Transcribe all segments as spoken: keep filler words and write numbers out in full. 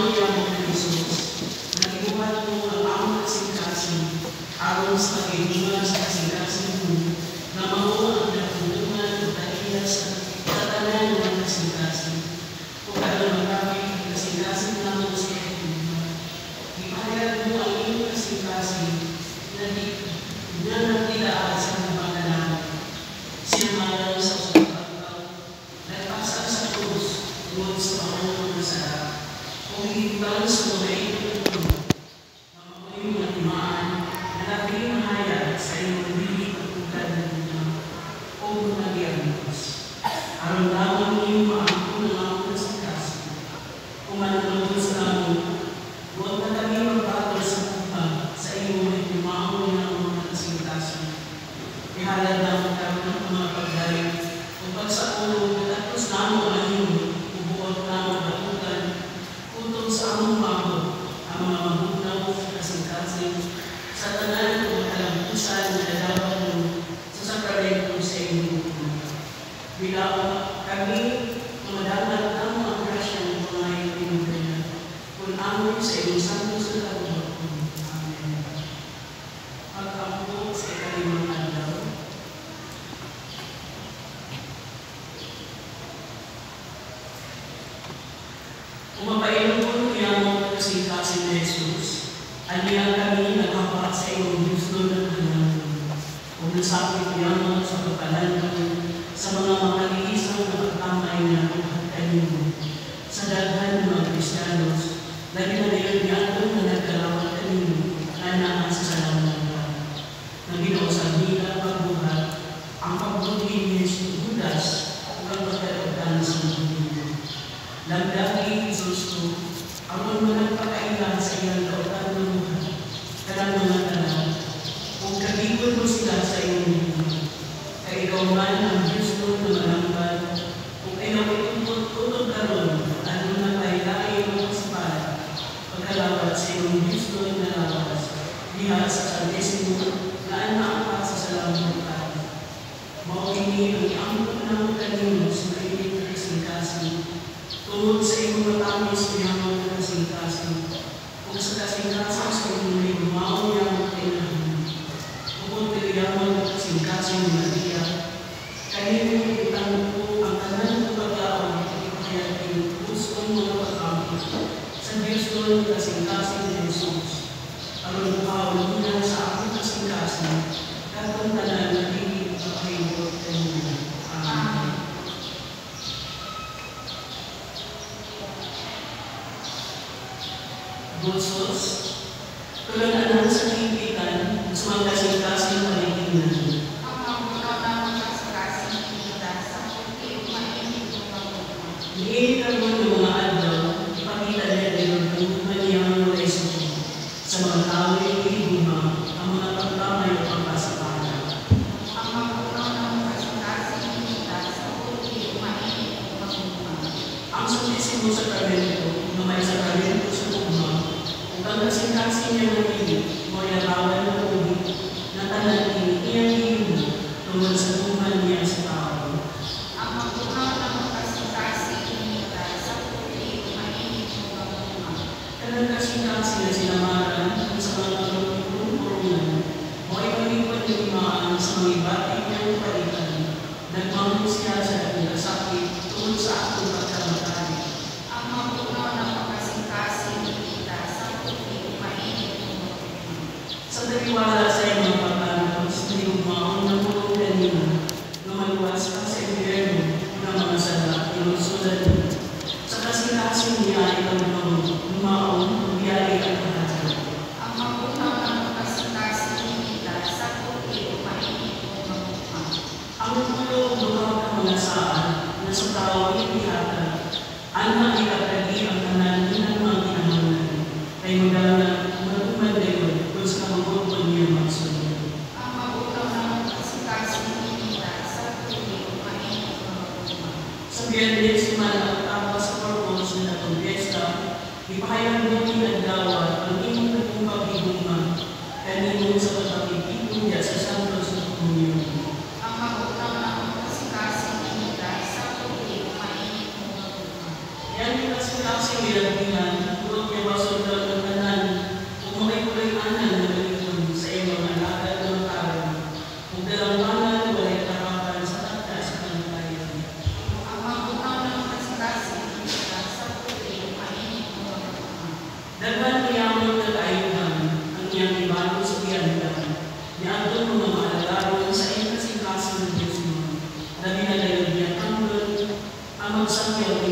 Ginoo niya mo ng Jesus, nagibuhat mo ang among kasing-kasing, aron sa kagilingan sa kasing-kasing mo, na mao ang natulungan o dahil sa tatanan ng kasing-kasing. Kung ano magkapit ang kasing-kasing na mo sa kagilingan, ipahayag mo ang iyong kasing-kasing na di na nagtilaan sa mga pangalan. Siya malang sa usapang nagpasa sa krus, tungod sa Panginoon na sarap. Kung higitang sa mga ito, na makuha yung natimaan, na labing mahayag sa iyong bilig at pagkad ng mga o mga diagnos. Aron lamang iyong maangko ng mga kasing-kasing. Kung manunod sa lamang, huwag na kami magbago sa buka sa iyong nagmamahal ng mga kasing-kasing. Ihalad na ang karoon ng mga pagdayo, kung pagsaulog, tapos namo ang iyong ubuot na mga batutan, utod sa among mabot, ang mga mabunaw sa kasing-kasing, sa tanan o kalampusan na lalaban mo sa sakramento sa iyong buwan. Bilang kami, mamadamat na mga grasya ng mga iyong pinagdala, kung amon sa iyong santo sa labuhat. Amen. Pag-ampo sa ikalimang adlaw, umapainom ko niya mo kasing-kasing na Jesus, aliyang kami naghapak sa iyong gusto ng hanapin. Kung nasapit niya mo sa pagkalan sa mga makaliisang na pagkamay na buhat kanino, sa daghan ng mga Kristiyanos, na ginagayon niya ito na nagkalawat kanino, na naan sa salamat ng Pag. Na ginausap nila pagbuhat, ang pagbuti ni Judas, ang pagkakatagan sa mundo. Nagdagi Jesus ko, ang mga nagpakailan sa iyang kautan ng buhay, kanang mga tanan, kung kagigon mo sila sa iyong buhay, kay ikaw man ang Diyos mo na malanggan, kung ikaw itututod karon, ano na kailain mo sa para, pagkalawat sa iyong Diyos mo na lawas, diha sa santesimo, na anak sa salamat ng Pag. Mauini ang amot ng kanino sa kainit na kasing-kasing, tungod sa iyong matamis niyaman na kasing-kasing, kung sa kasing-kasing sa iyong may gumawa niyaman kailangan, kung piliyaman na kasing-kasing na diya, kanino itang po ang tanan ng pagkaon at ipahayag iyong gusto mga pagkamit sa Diyos doon kasing-kasing na Jesus. Aron buhaw muna sa aking kasing-kasing, katong tanan na hindi ipahayag kanino. Amen. Bulsos, tulanan sa kikitan, sa mga kasing-kasing palitingnan. Ang mabunaw na mga kasing-kasing kita sa puti mainit ng mabunaw. Niinitan mo ng mga adlaw, ipakita niya din ang maniyang resisyon sa mga tao ay ibuma ang mga pagkamay o pagkasapala. Ang mabunaw na mga kasing-kasing kita sa puti mainit ng mabunaw. Ang santisimo sakramento, na may sakramento sa tugma, ang kasing-kasing niya ng pilit, mo yarawan ng ulit, na tanan iyang mo, tungkol sa tuman niya sa tao. Ang mabunaw na mga kasing-kasing kita sa puti mainit ng mabunaw. Kanang kasing-kasing na sinamaran sa mga tulong-tulungan, mo ay palipad yung imaan sa mga ibating niyang palitan, nagmamang siya sa nagkasakit tungkol sa akong pagkamatali. Ang mabunaw na mga kasing-kasing kita sa puti mainit ng mabunaw. Sa taliwala sa iyong mga pagkanos, hindi umaon ng pulong kanina, na maluwas pa sa impyerno ng mga sala, inusulan niya. Sa kasing-kasing niya ay pagmaon, lumaon, biyari at kahatan. Ang mabunaw na mga kasing-kasing kita sa puti mainit ng mabunaw. Ang tulong bukaw ng mga saan, na sa tao ay pihata, anak ikapagi ang tanan ng mga kinahanglan, ay magana matuman dayon kung sa kamagulpon niya magsunod. Ang mabunaw na mga kasing-kasing kita sa puti mainit ng mabunaw. Sa Biyernes, simana at sa purpose na natong fiesta, ipahayag mo ni Nagdawa ang imong naging paghigugma, kanino sa pagpapipipon niya sa Santo sa Komunyon. Ang mabunaw na mga kasing-kasing kita sa puti mainit ng mabunaw. Yan yung kasing-kasing nilagdinan,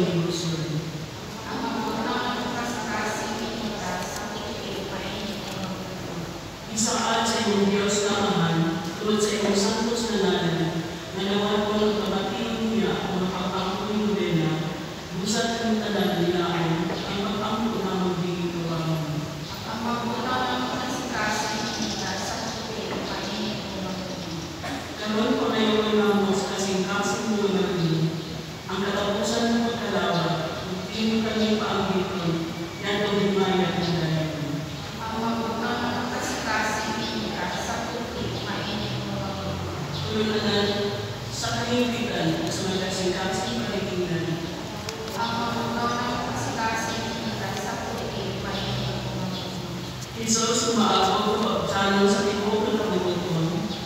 ilusyon. Ang mabuting kasing minita sa puti painit ng mundo. Isaad sa iyong Diyos na Amahan, tulad sa iyong santos na nalan, na nawan ko ng kabatiin niya ang makapangko yung bena, busat ng tanan nila ang pag-angko na magbigay kawangan. Ang mabuting kasing minita sa puti painit ng mundo. Karoon ko na yung namos kasing-kasing mo na rin, ang katapusan ng pagkalawat, kung hindi mo kami paanggiton, yan ang himayat ng dalayan. Ang mabuting kasing minita sa puti painit ng mundo. Tulunan sa kahibigan sa mga kasing-kasing palitingnan. Ang mabuting kasing minita sa puti painit ng mundo. Jesus, umaabot o pagtanong sa tibok ng kabubuton.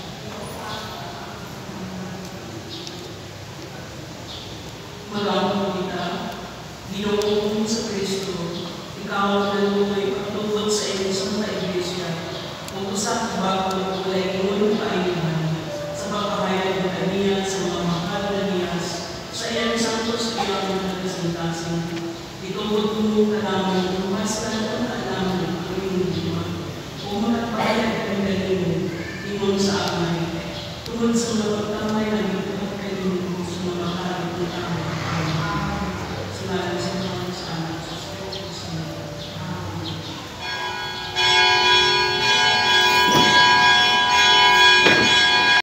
Malamang kita, Ginoong sa Kristo, ikaw ang nanunay pagtubot sa iyong Santa Iglesia, kung usap bago ng kulay ingon kainihan, sa pagkahayag ng kaniya sa mga mahal na niyas, sa iyang santos iyang mga kasing-kasing, itubot mo ka namin